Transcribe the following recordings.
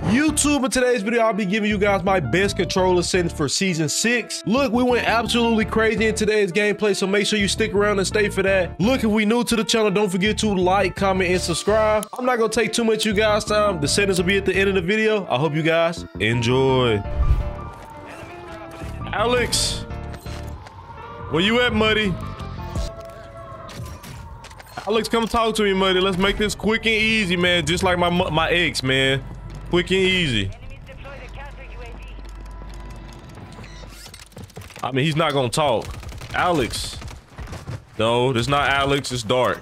YouTube, in today's video, I'll be giving you guys my best controller settings for Season 6. Look, we went absolutely crazy in today's gameplay, so make sure you stick around and stay for that. Look, if we new to the channel, don't forget to like, comment, and subscribe. I'm not gonna take too much of you guys' time. The settings will be at the end of the video. I hope you guys enjoy. Alex, where you at, Muddy? Alex, come talk to me, Muddy. Let's make this quick and easy, man. Just like my ex, man. Quick and easy. I mean, he's not gonna talk. Alex. No, this is not Alex. It's Dark.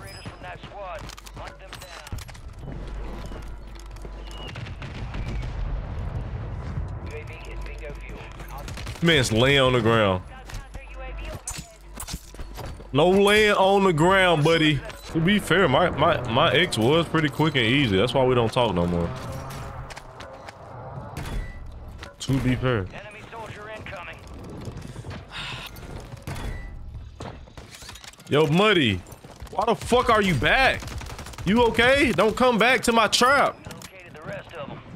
Man's laying on the ground. No laying on the ground, buddy. To be fair, my ex was pretty quick and easy. That's why we don't talk no more. To be fair. Enemy soldier incoming. Yo, Muddy, why the fuck are you back? You okay? Don't come back to my trap. Located the rest of them.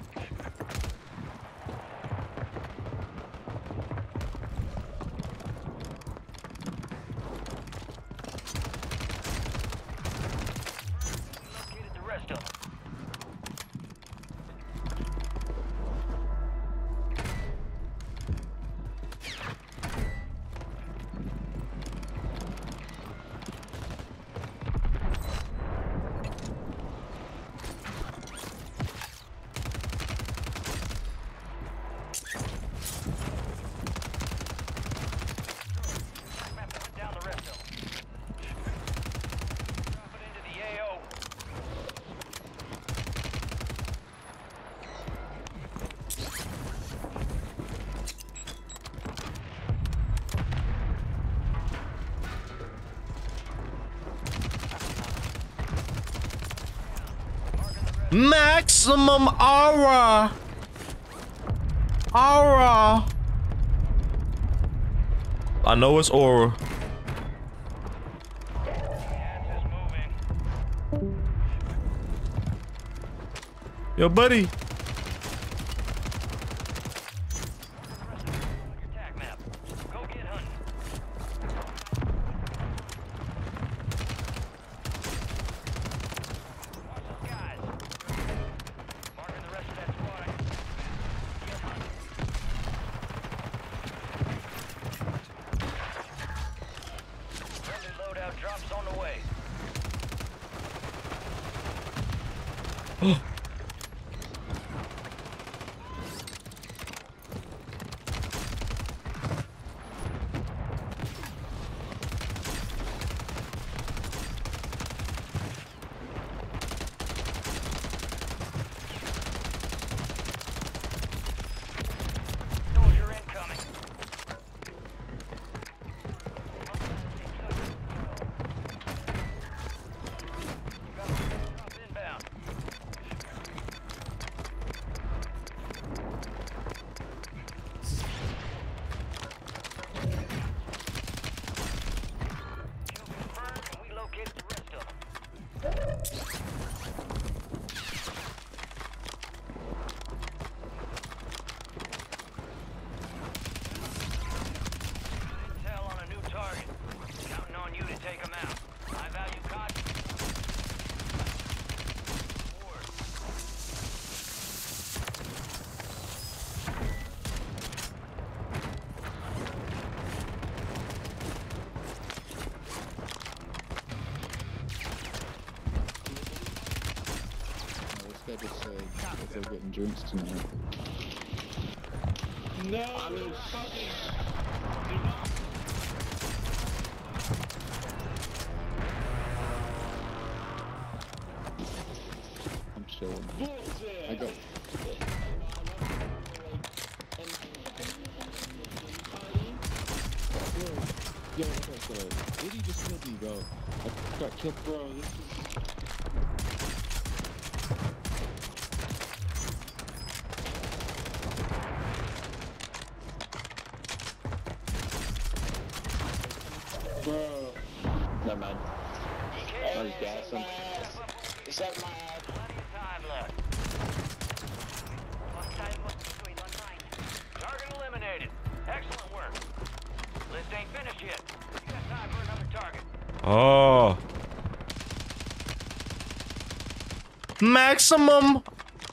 Located the rest of them. Down the rest of them. Drop it into the AO. Maximum aura. Aura. I know it's aura. Gas is moving. Yo, buddy. Your attack map. Go get hunting. Watch the skies. Marking the rest of that squad. Get hunting. Friendly loadout drops on the way. Soldier incoming. Drop inbound. Kill confirmed, and we located the rest of them. Intel on a new target. Counting on you to take them out. High value cotton. Forward. This guy just said that they're getting drinks tonight. No, fucking. I'm chilling. Bullshit. I go. Yo, like I said, Diddy just killed me, bro. I got killed, Bro, this is. Bro. Never mind. I was gassing. Plenty of time left. Oh. Maximum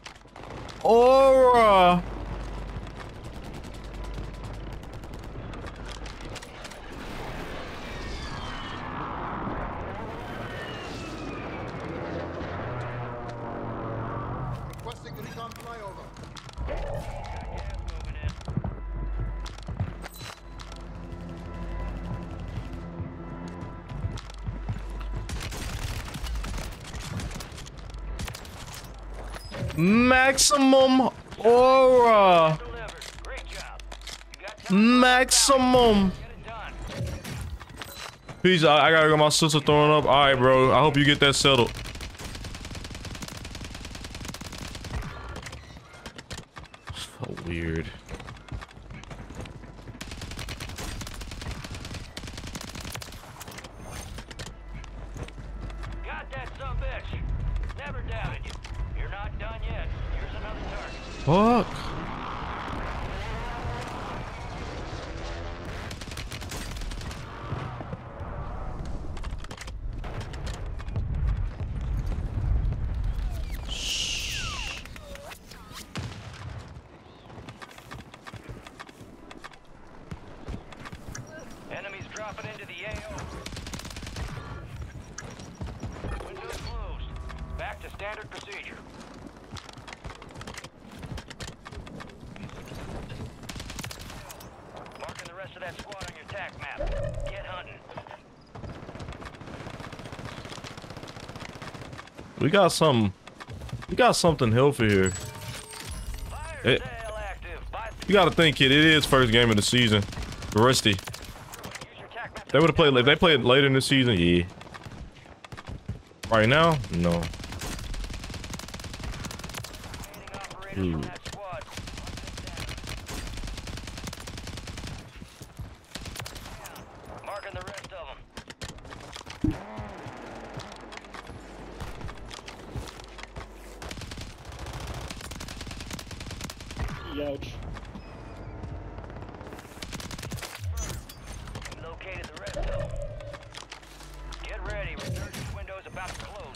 aura. Requesting recon flyover. Moving in. Maximum aura. Delivered. Great job. You got time. Maximum. Get it done. Peace. I gotta go. My sister throwing up. All right, bro. I hope you get that settled. So weird. Got that sumbitch. Never doubted you. You're not done yet. Here's another target. Fuck. Enemies dropping into the AO. Windows closed. Back to standard procedure. Marking the rest of that squad on your tac map. Get hunting. We got some. We got something healthy here. Fire Eh. sale active. Buy You gotta think, kid. It is first game of the season. Rusty. use your tac map. They would have played. If they played later in the season, yeah. Right now, no. Operators Ooh. from that squad. Marking the rest of them. Youch. Located the rest of them. Get ready. Resurgence window's about to close.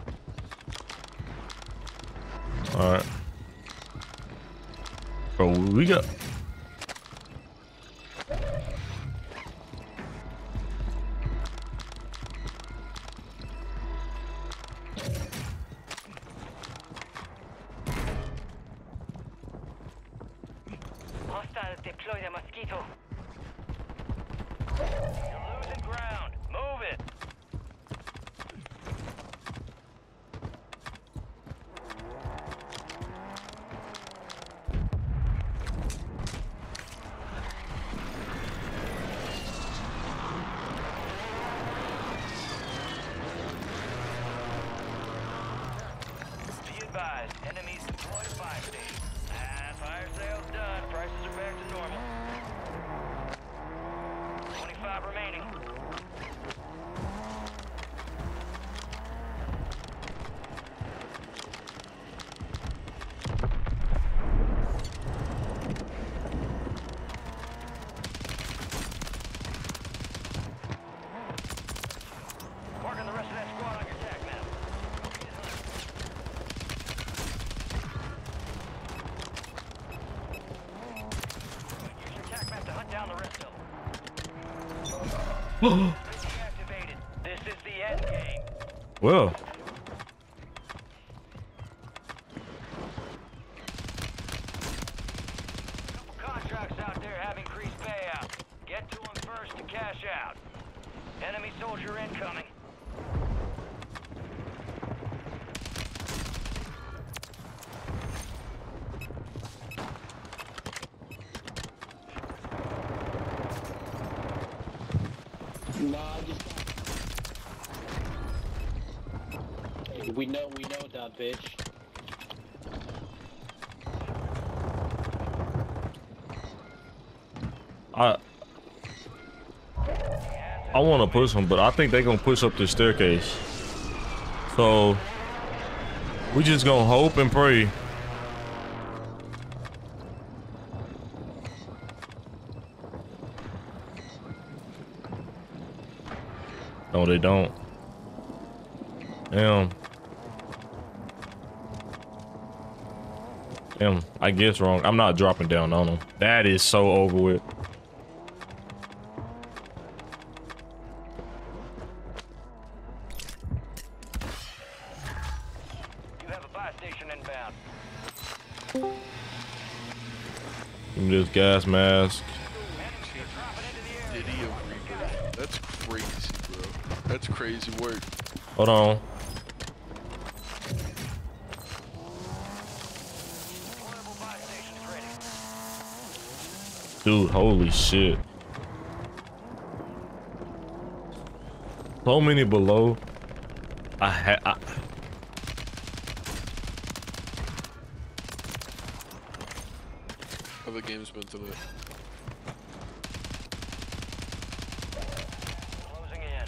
All right. Bro, we got. Hostiles deploy the mosquito. You're losing ground. Move it. Be advised, enemies deployed a buy station. Fire sale's done. Prices are back to normal. 25 remaining. Marking the rest of that squad on your tac map. Use your tac map to hunt down the rest of them. Deactivated. This is the end game. Well, Couple contracts out there have increased payout. Get to them first to cash out. Enemy soldier incoming. Nah, I just. We know that bitch. I want to push them, but I think they're gonna push up the staircase. So we just gonna hope and pray. No, they don't. Damn. Damn, I guess wrong. I'm not dropping down on them. That is so over with. You have a buy station inbound. Give me this gas mask. Diddy of Reaper. That's crazy, bro. That's crazy work. Hold on. Portable buy stations ready. Dude, holy shit. So many below. How the game's been tonight? Closing in.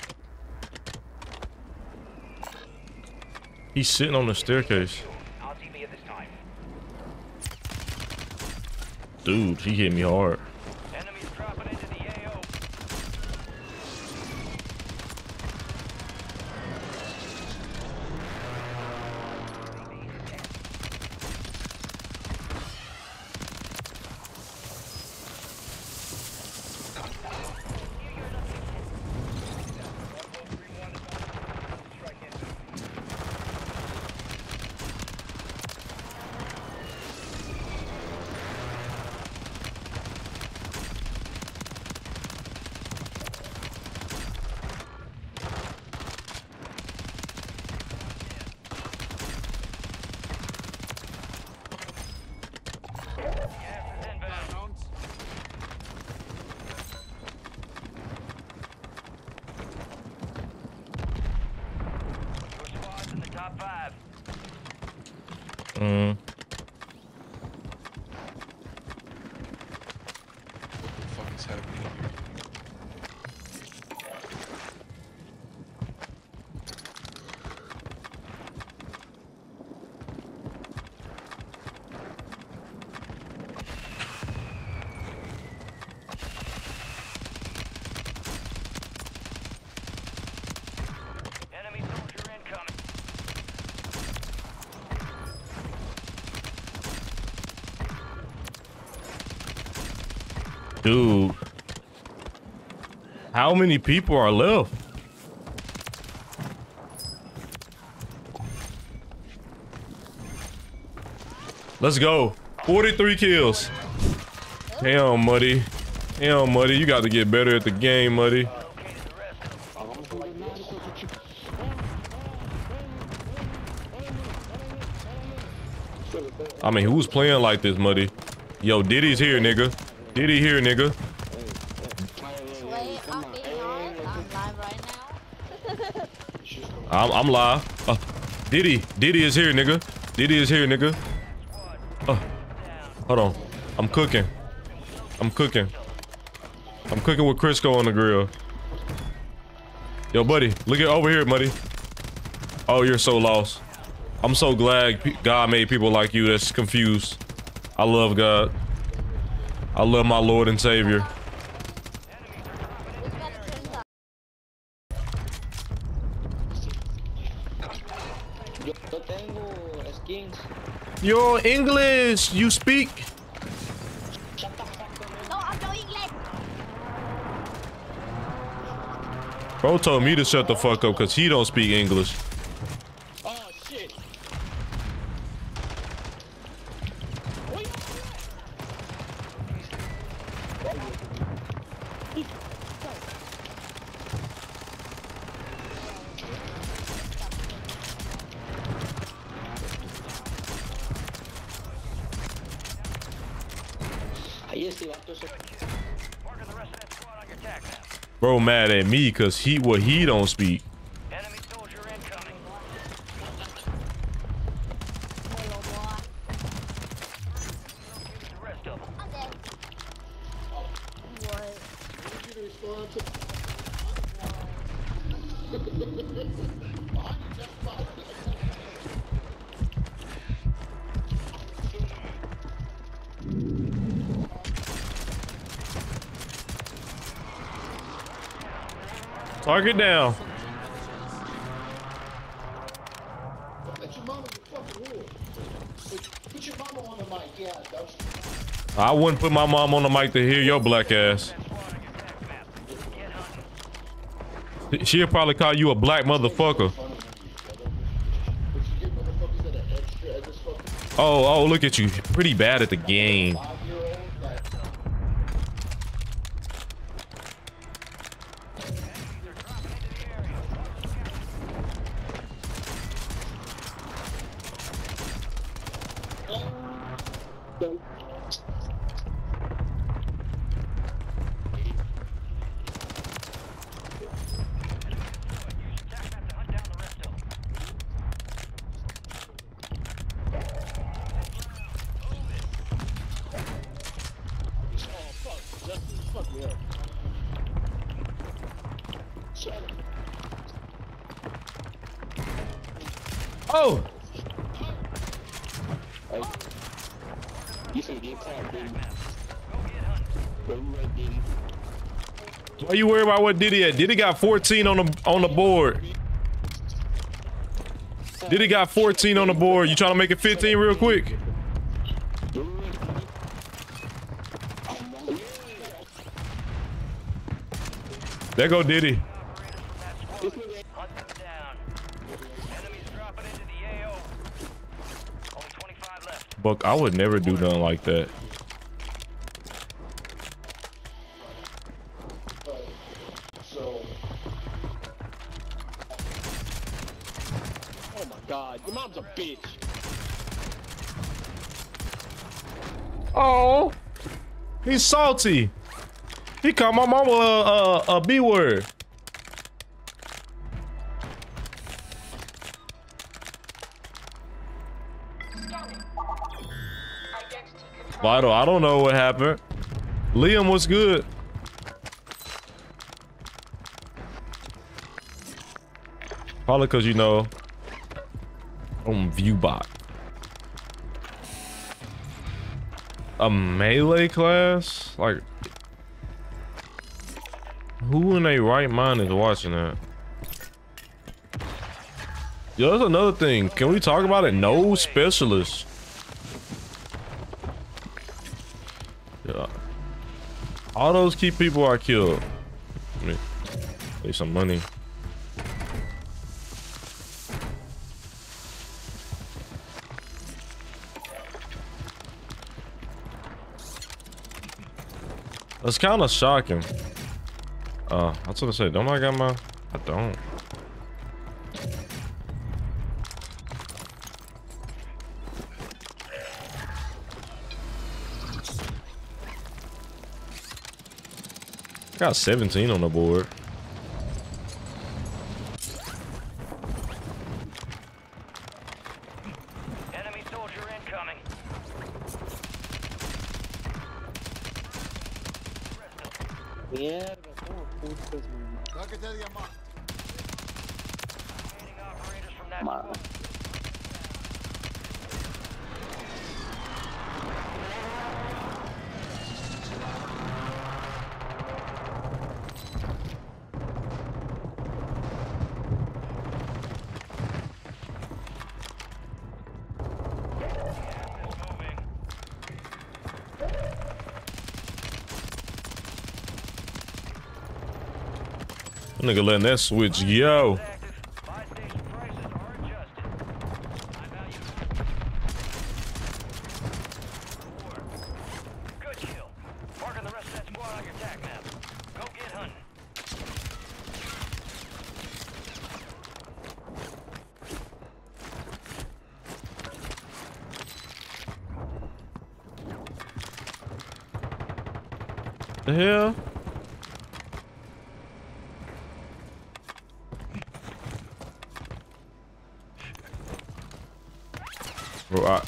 He's sitting on the staircase. RTV at this time. Dude, he hit me hard. Enemies dropping into the AO. Your squad's in the top 5. Mm. What the fuck is happening here? Enemy soldier incoming. Dude. How many people are left? Let's go. 43 kills. Damn, Muddy. Damn, Muddy. You got to get better at the game, Muddy. Located the rest of them. I mean, who's playing like this, Muddy? Yo, Diddy's here, nigga. Diddy here, nigga. Wait, I'm being honest. I'm live right now. I'm live. Diddy is here, nigga. Diddy is here, nigga. Hold on. I'm cooking. I'm cooking. I'm cooking with Crisco on the grill. Yo, buddy, look at over here, Muddy. Oh, you're so lost. I'm so glad God made people like you that's confused. I love God. I love my Lord and Savior. Which one turns on? Yo tengo skins. Yo, English, you speak? No, I'm no English. Bro told me to shut the fuck up because he don't speak English. Oh shit. Ahí este vato se... Marking the rest of that squad on your tac map. Bro mad at me because he don't speak. Enemy soldier incoming. Hello, boy. The rest of them. I'm dead. What? Target down. Let your mama the fucking wood. Put your mama on the mic, yeah, don't you? I wouldn't put my mom on the mic to hear your black ass. She'll probably call you a black motherfucker. But you get motherfuckers that are extra at this fucking Oh, look at you. Pretty bad at the game. 5-year-old. Like, Oh, You said get caught, baby. Where you at, Diddy? why you worried about what Diddy at? Diddy got 14 on the board. Diddy got 14 on the board. You trying to make it 15 real quick? There go Diddy. Hunt them down. Enemies dropping into the AO. Only 25 left. Buck, I would never do nothing like that. so, Oh my God, your mom's a bitch. Oh, he's salty. He called my mama a B word. Vital, I don't know what happened. Liam, what's good? Probably because, you know, on ViewBot. A melee class? Like, who in their right mind is watching that? Yo, that's another thing. Can we talk about it? No specialists. Yeah. All those key people I killed. I mean, pay some money. That's kind of shocking. I was gonna say, don't I got my? I don't. Got 17 on the board. Enemy soldier incoming. Yeah. Target area marked. Training operators from that squad. Nigga letting that switch yo. Buy station prices are adjusted. High value. Good kill. Marking the rest of that squad on your attack map. Go get hunting. The hell? Bro,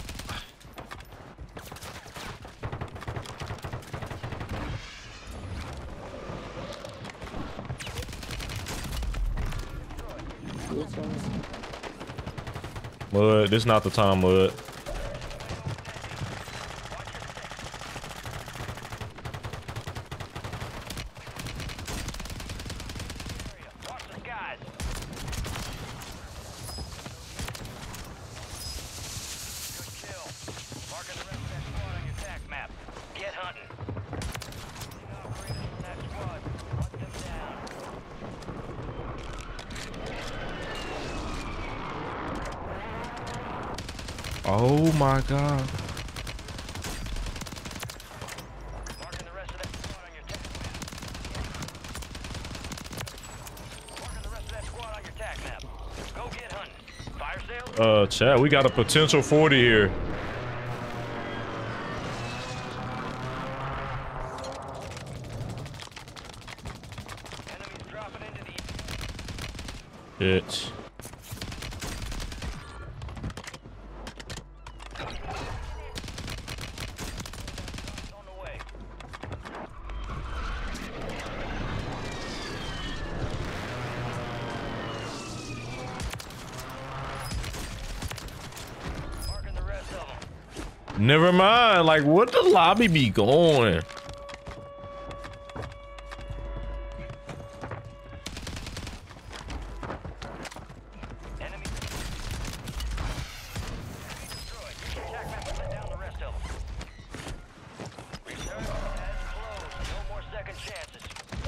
Mud, this not the time, Mud. Watch Oh my God. Marking the rest of that squad on your tac map. Marking the rest of that squad on your tac map. Go get hunting. Fire sales? Chat, we got a potential 40 here. Enemies dropping into the... Bitch. on the way. Marking the rest of them. Never mind. Like, what the lobby be going? Enemy destroyed. Attack map will let down the rest of them. Reserve has closed. No more second chances.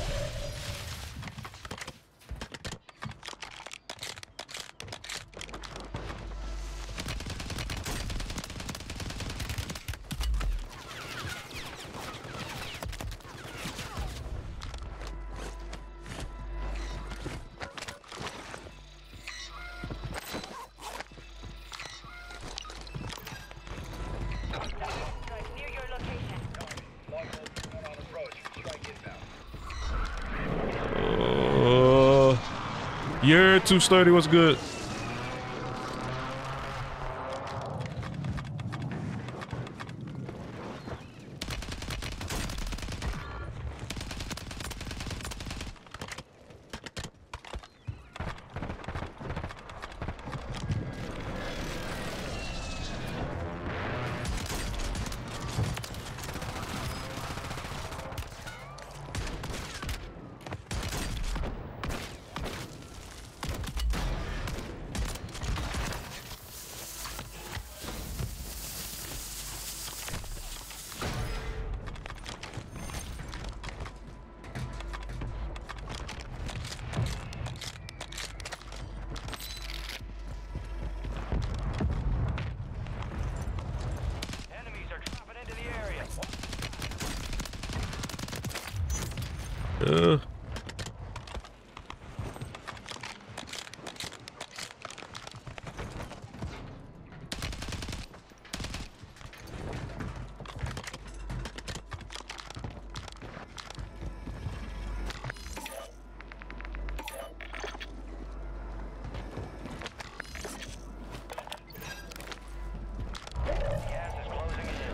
Near your location. Yeah, 230. What's good? Enemies are dropping into the area. Gas is closing in.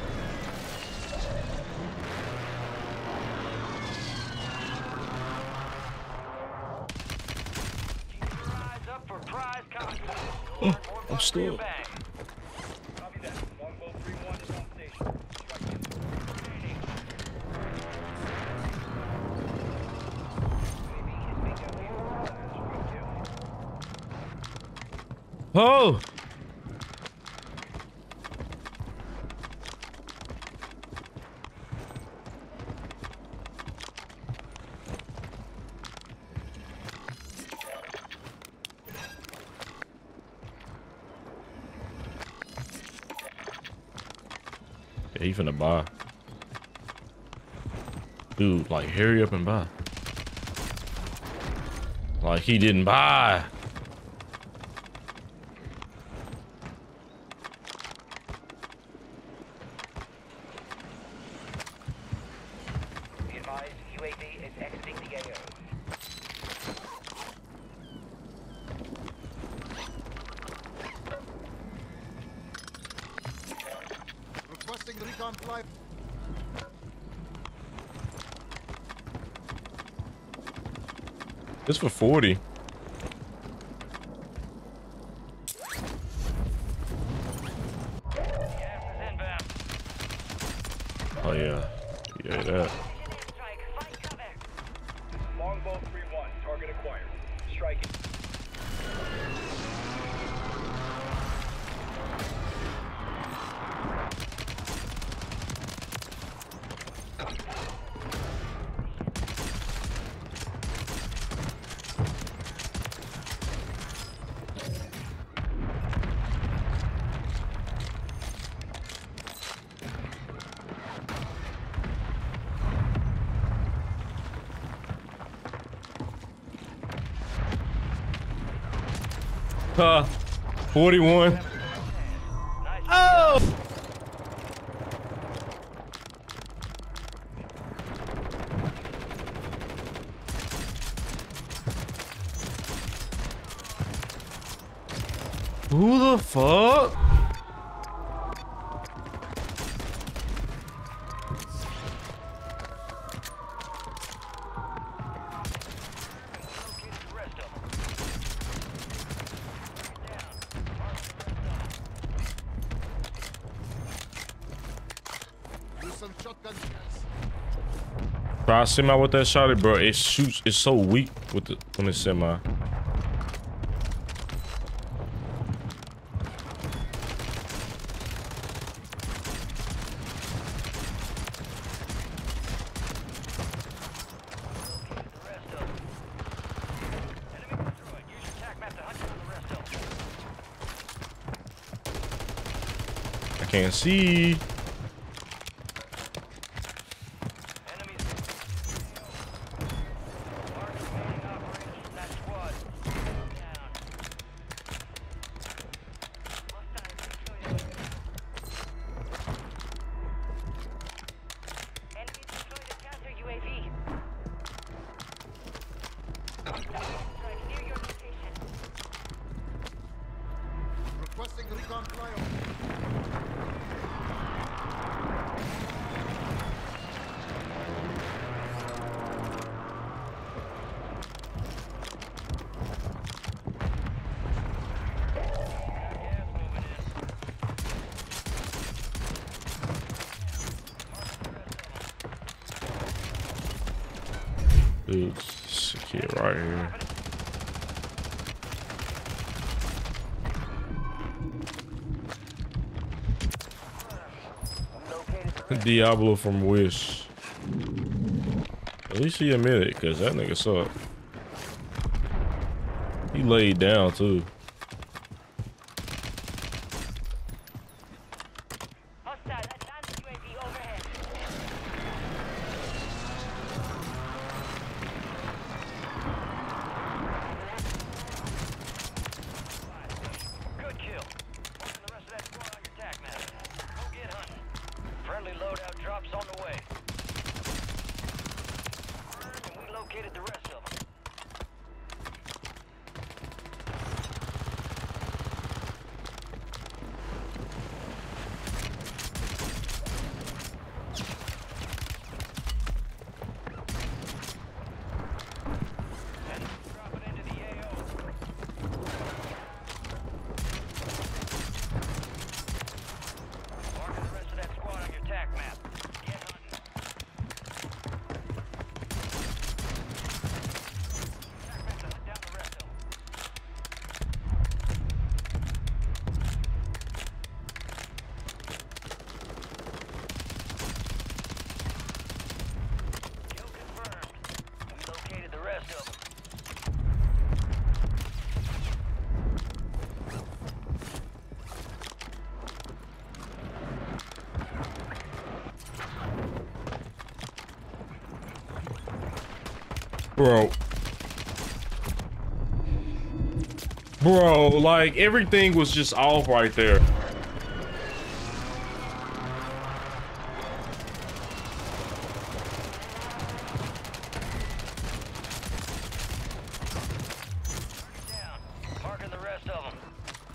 Keep your eyes up for prize content. I'm still. Bang. Oh. Yeah, he finna buy. Dude, like, hurry up and buy. Like, he didn't buy. Be advised, UAV is exiting the AO. Requesting recon flight. This for 40. Gas is inbound. Oh yeah. Yeah, that. Strike. Find cover. Longbow 3-1, target acquired. Striking. 41. Oh! Who the fuck? Do some shotgun shells. Bro, I semi with that shot, bro. It shoots. It's so weak with the when it's semi. I can't see. Requesting recon flyover. Dude, this kid right here. Diablo from Wish. At least he admitted it, cause that nigga sucked. He laid down too. Good kill. Marking the rest of that squad on your tac map. Go get hunting. Friendly loadout drops on the way. And we located the rest of them. And dropping into the AO. Marking the rest of that squad on your tac map. Get hunting. Tac map to hunt down the rest of them. Kill confirmed. We located the rest of them. Bro, like everything was just off right there. Down. Marking the rest of them.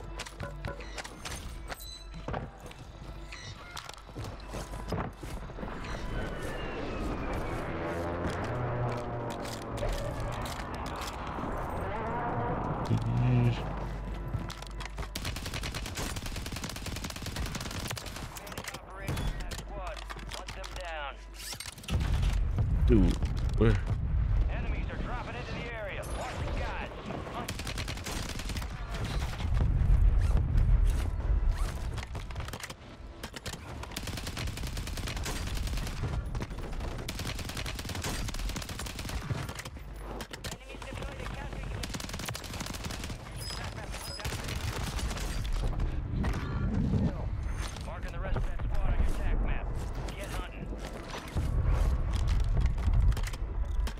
Operation in that squad. Hunt them down. Dude, where? Enemies are dropping into the area. Watch the skies. Hunt. Enemies deployed a counter unit. Marking the rest of that squad on your tac map. Get hunting.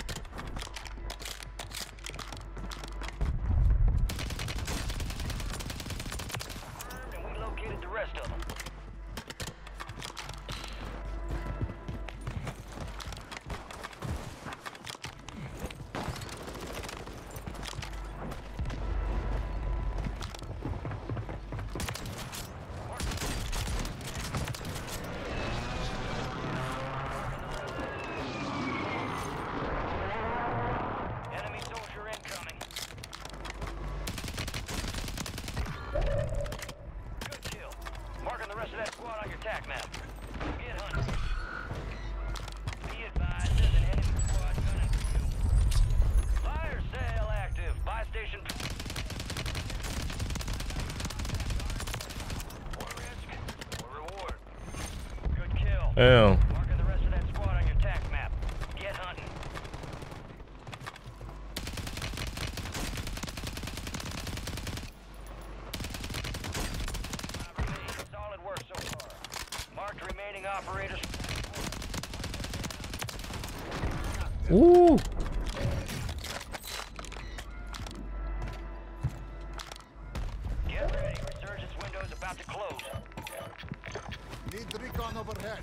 Damn. Marking the rest of that squad on your tac map. Get hunting. Solid work so far. Marked remaining operators. Ooh. Get ready. Resurgence window is about to close. Need recon overhead.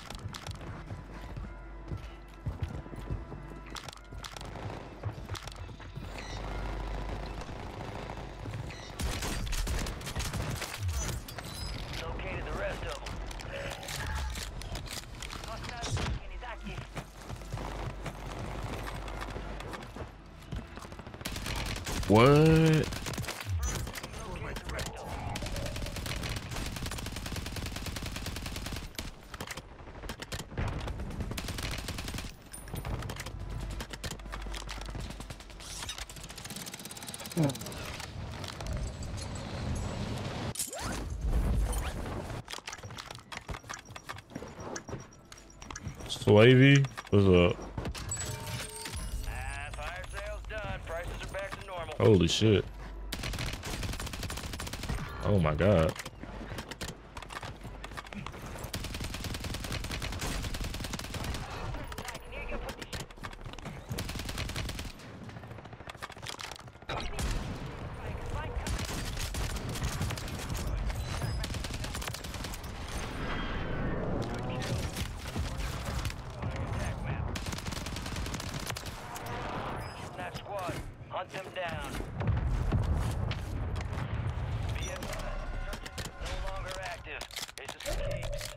Located the rest of them. What? Slavey, what's up? Fire sales done. Prices are back to normal. Holy shit. Oh my god. That squad, hunt them down. Be advised, insurgents is no longer active. It's escaped.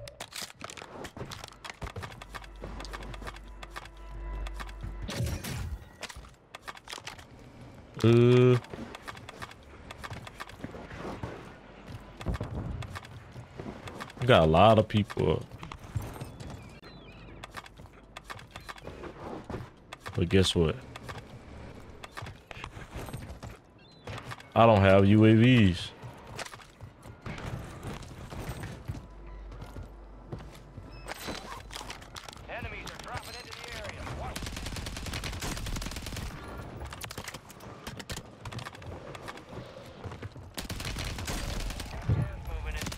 We got a lot of people. But guess what? I don't have UAVs. Enemies are dropping into the area. Watch. Gas moving in.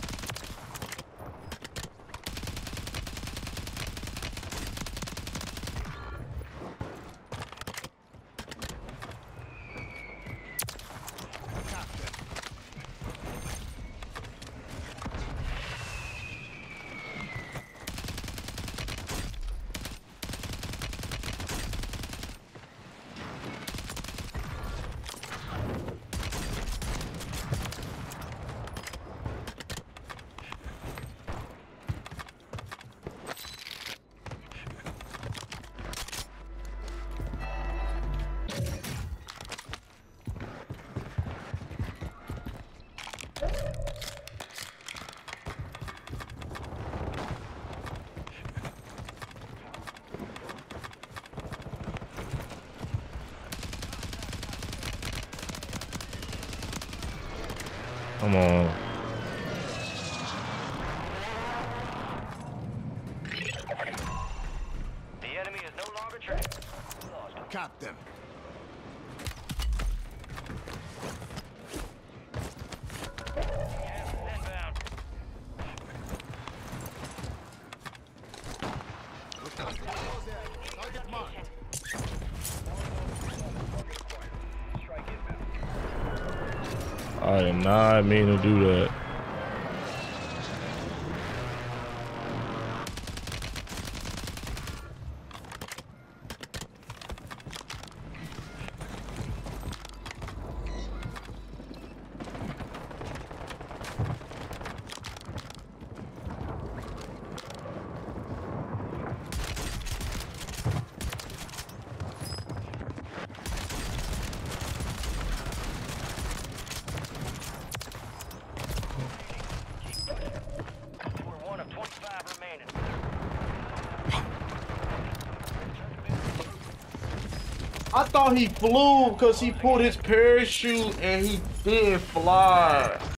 Come on. The enemy is no longer tracked. Lost him. Cap them. Gas is inbound. Target marked. Strike inbound. I did not mean to do that. We're one of 25 remaining. I thought he flew because he pulled his parachute and he did fly.